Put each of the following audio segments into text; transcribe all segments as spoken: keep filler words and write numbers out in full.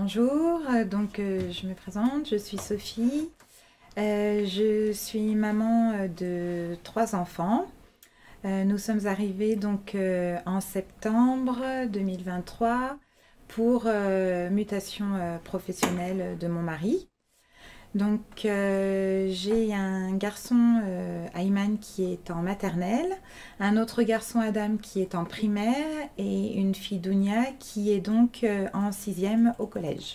bonjour, donc euh, je me présente, je suis Sophie, Euh, je suis maman euh, de trois enfants. Euh, nous sommes arrivés donc euh, en septembre deux mille vingt-trois pour euh, mutation euh, professionnelle de mon mari. Donc euh, j'ai un garçon euh, Ayman qui est en maternelle, un autre garçon Adam qui est en primaire et une fille Dounia qui est donc euh, en sixième au collège.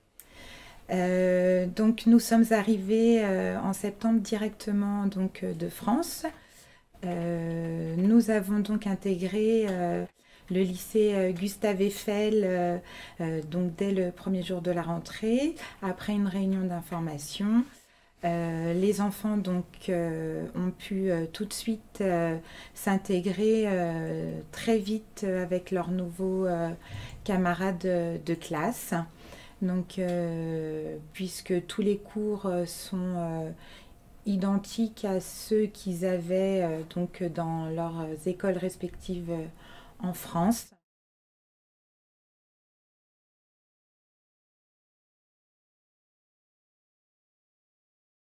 Euh, donc nous sommes arrivés euh, en septembre directement donc euh, de France. Euh, nous avons donc intégré euh, le lycée euh, Gustave Eiffel euh, euh, donc dès le premier jour de la rentrée, après une réunion d'information. Euh, les enfants donc euh, ont pu euh, tout de suite euh, s'intégrer euh, très vite avec leurs nouveaux euh, camarades de, de classe. Donc, euh, puisque tous les cours euh, sont euh, identiques à ceux qu'ils avaient euh, donc dans leurs écoles respectives euh, en France.